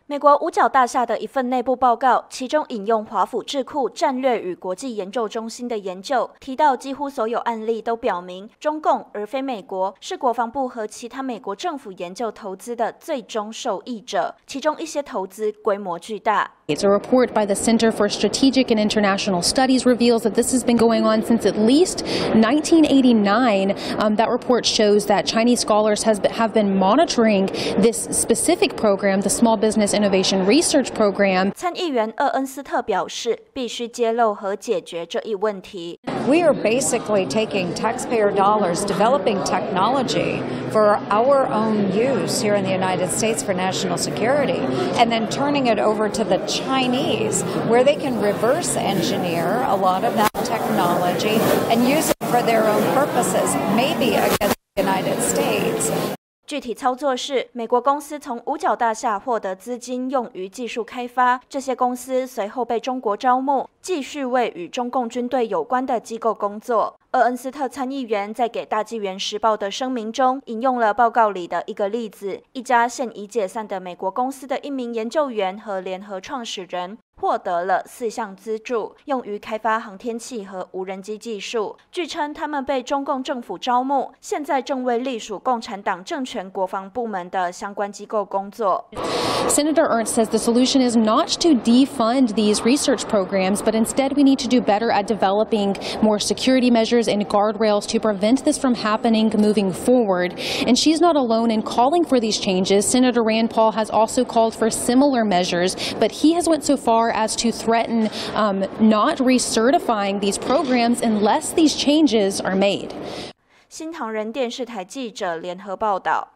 美国五角大厦的一份内部报告，其中引用华府智库战略与国际研究中心的研究，提到几乎所有案例都表明，中共而非美国是国防部和其他美国政府研究投资的最终受益者，其中一些投资规模巨大。 It's a report by the Center for Strategic and International Studies reveals that this has been going on since at least 1989. That report shows that Chinese scholars have been monitoring this specific program, the Small Business Innovation Research Program. 参议员厄恩斯特表示，必须揭露和解决这一问题。 We are basically taking taxpayer dollars, developing technology for our own use here in the United States for national security, and then turning it over to the Chinese, where they can reverse engineer a lot of that technology and use it for their own purposes, maybe against the United States. 具体操作是，美国公司从五角大厦获得资金，用于技术开发。这些公司随后被中国招募，继续为与中共军队有关的机构工作。厄恩斯特参议员在给大纪元时报的声明中引用了报告里的一个例子：一家现已解散的美国公司的一名研究员和联合创始人获得了4项资助，用于开发航天器和无人机技术。据称，他们被中共政府招募，现在正为隶属共产党政权国防部门的相关机构工作。 Senator Ernst says the solution is not to defund these research programs, but instead we need to do better at developing more security measures and guardrails to prevent this from happening moving forward. And she's not alone in calling for these changes. Senator Rand Paul has also called for similar measures, but he has went so far as to threaten not recertifying these programs unless these changes are made. 新唐人电视台记者联合报道。